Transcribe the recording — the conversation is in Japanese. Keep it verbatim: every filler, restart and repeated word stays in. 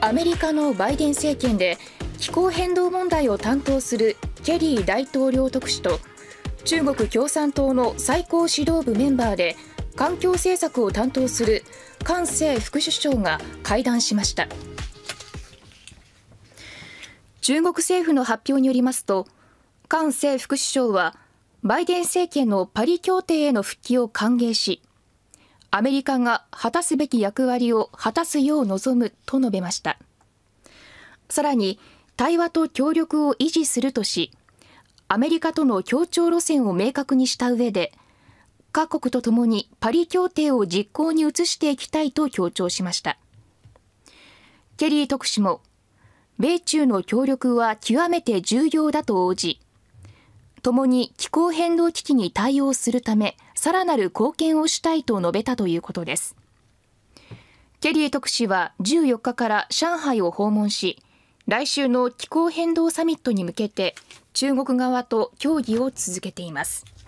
アメリカのバイデン政権で気候変動問題を担当するケリー大統領特使と中国共産党の最高指導部メンバーで環境政策を担当する韓正副首相が会談しました。中国政府の発表によりますと、韓正副首相はバイデン政権のパリ協定への復帰を歓迎し、アメリカが果たすべき役割を果たすよう望むと述べました。さらに対話と協力を維持するとし、アメリカとの協調路線を明確にした上で、各国とともにパリ協定を実行に移していきたいと強調しました。ケリー特使も、米中の協力は極めて重要だと応じ、共に気候変動危機に対応するため、さらなる貢献をしたいと述べたということです。ケリー特使はじゅうよっかから上海を訪問し、来週の気候変動サミットに向けて中国側と協議を続けています。